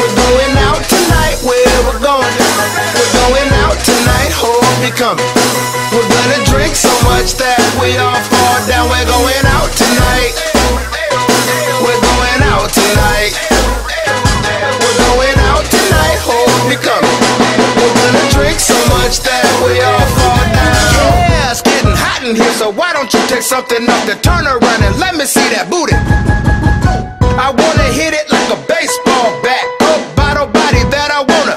We're going out tonight, where we're going. We're going out tonight, hope you coming. We're gonna drink so much that we all fall down. We're going out tonight. We're going out tonight. We're going out tonight, hope you coming. We're gonna drink so much that we all fall down. Yeah, it's getting hot in here, so why don't you take something off to turn around and let me see that booty. I wanna hit it like a baseball bat, Coke bottle body that I wanna.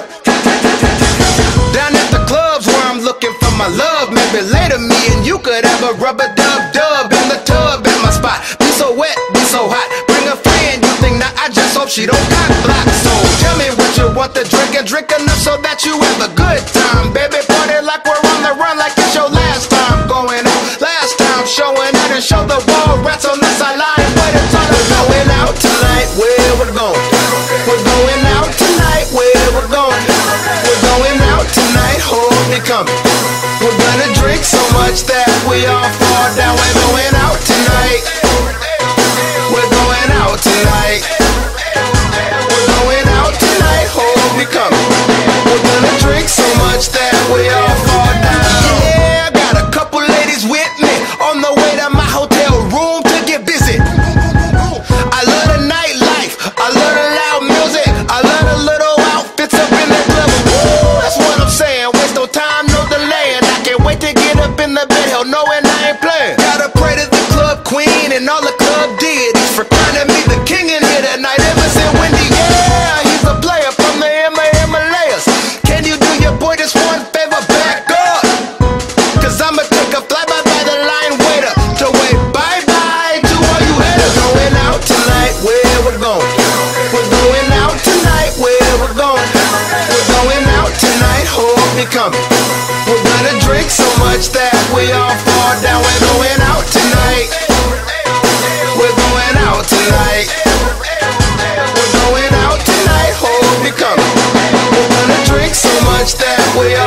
Down at the clubs where I'm looking for my love, maybe later me and you could have a rubber dub in the tub at my spot. Be so wet, be so hot, bring a friend, you think now I just hope she don't cock block. So tell me what you want to drink and drink enough so that you have a good time. Baby, party like we're on the run, like it's your last time going out. Last time showing out and show the wall rats on the sideline. But it's all going out tonight, where we're going. We're going out tonight, where we're going. We're going out tonight, hope you coming. We're gonna drink so much that we all fall down. We're going out tonight. We're going out tonight. We're going out tonight, hope you coming. We're gonna drink so much that we all fall down. Yeah, I got a couple ladies with me on the way to my hotel room to get busy. I love the nightlife, I love the loud music, I love the little outfits up in the club. Woo, that's what I'm saying, waste no time, no delaying. I can't wait to get up in the bed, hell knowing I ain't playing. Gotta pray to the club queen and all the club deities for crowning me the king in here that night. Emerson Wendy, yeah, he's a player from the Himalayas. Can you do your boy this one favor, back up? Cause I'ma take a flyby by the line waiter to wave bye-bye to all you haters. Going out tonight, where we're going. We're going out tonight, where we're going. We're going out tonight, hope you coming. We're gonna drink so much that we all fall down. We're going out tonight. We're going out tonight. We're going out tonight, hope you coming. We're gonna drink so much that we all